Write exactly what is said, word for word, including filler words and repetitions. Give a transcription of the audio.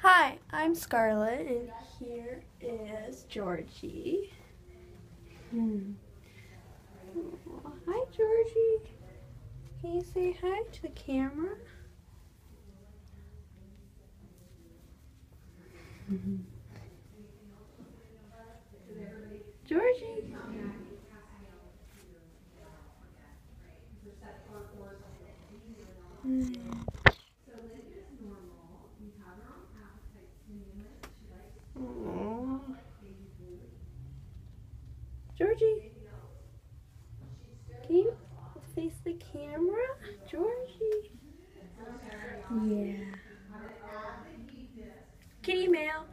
Hi, I'm Scarlett, and here is Georgie. Hmm. Aw, hi, Georgie. Can you say hi to the camera? Mm-hmm. Georgie. Mm. Aww. Georgie, can you face the camera? Georgie. Yeah. Kitty mail.